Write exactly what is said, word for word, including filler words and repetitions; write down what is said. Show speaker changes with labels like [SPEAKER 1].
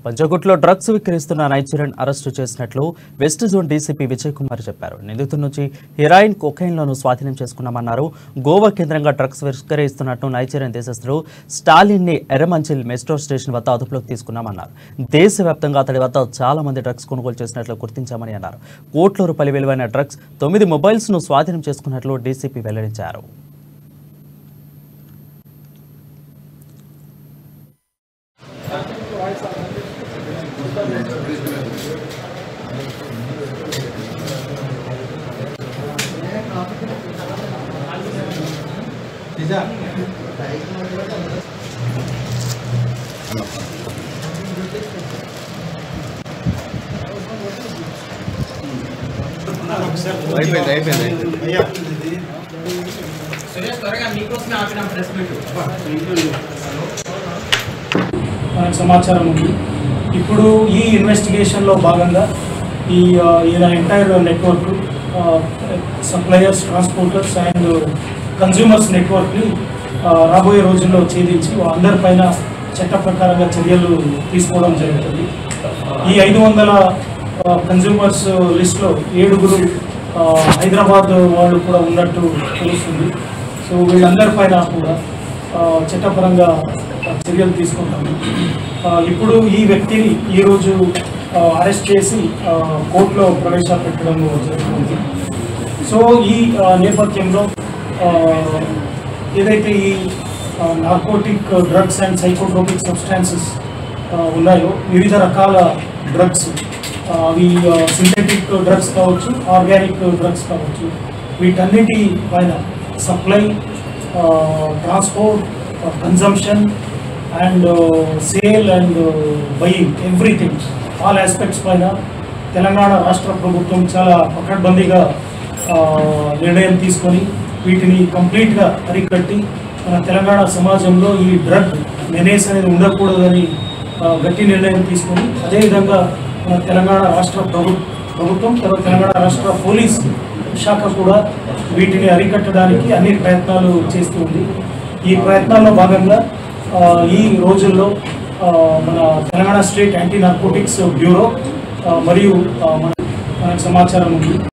[SPEAKER 1] పంజాగుట్లో drugs విక్రయిస్తున్న Nigerian arrest చేసినట్లు west zone DCP Vijay Kumar చెప్పారు. నిందితుల నుంచి హెరాయిన్, కొకైన్లను స్వాధీనం చేసుకున్నామన్నారు. గోవా కేంద్రంగా డ్రగ్స్ విక్రయిస్తున్నట్టు నైజీరియన్ దేశస్థుడు స్టాలిన్ని ఎర్రమంచిల్ మెట్రో స్టేషన్ వద్ద అదుపులోకి తీసుకున్నామన్నారు. దేశవ్యాప్తంగా అతడి వద్ద చాలా మంది డ్రగ్స్ కొనుగోలు చేసినట్లు గుర్తించామని అన్నారు. కోట్ల రూపాయల విలువైన డ్రగ్స్, తొమ్మిది మొబైల్స్ ను స్వాధీనం చేసుకున్నట్లు డీసీపీ వెల్లడించారు.
[SPEAKER 2] అయిపోయింది అయిపోయింది
[SPEAKER 3] మనకు సమాచారం ఉంది. ఇప్పుడు ఈ ఇన్వెస్టిగేషన్లో భాగంగా ఈ ఈయన entire network suppliers, transporters and consumers నెట్వర్క్ని రాబోయే రోజుల్లో ఛేదించి అందరిపైన చట్ట ప్రకారంగా చర్యలు తీసుకోవడం జరుగుతుంది. ఈ ఐదు వందల కన్జ్యూమర్స్ లిస్ట్లో ఏడుగురు హైదరాబాద్ వాళ్ళు కూడా ఉన్నట్టు తెలుస్తుంది. సో వీళ్ళందరిపైన కూడా చట్టపరంగా చర్యలు తీసుకుంటాము. ఇప్పుడు ఈ వ్యక్తిని ఈరోజు అరెస్ట్ చేసి కోర్టులో ప్రవేశపెట్టడం జరుగుతుంది. సో ఈ నేపథ్యంలో ఏదైతే ఈ narcotic drugs and psychotropic substances ఉన్నాయో, వివిధ రకాల డ్రగ్స్, అవి సింథటిక్ డ్రగ్స్ కావచ్చు, ఆర్గానిక్ డ్రగ్స్ కావచ్చు, వీటన్నిటి పైన supply, transport, consumption and sale and buying, everything, all aspects పైన తెలంగాణ రాష్ట్ర ప్రభుత్వం చాలా పకడ్బందీగా నిర్ణయం తీసుకొని వీటిని కంప్లీట్గా అరికట్టి మన తెలంగాణ సమాజంలో ఈ డ్రగ్ మెనేస్ అనేది ఉండకూడదని గట్టి నిర్ణయం తీసుకొని, అదేవిధంగా మన తెలంగాణ రాష్ట్ర ప్రభు ప్రభుత్వం తెలంగాణ రాష్ట్ర పోలీస్ శాఖ కూడా వీటిని అరికట్టడానికి అన్ని ప్రయత్నాలు చేస్తుంది. ఈ ప్రయత్నాల్లో భాగంగా ఈ రోజుల్లో మన Telangana state anti narcotics bureau మరియు మనకు సమాచారం ఉంది.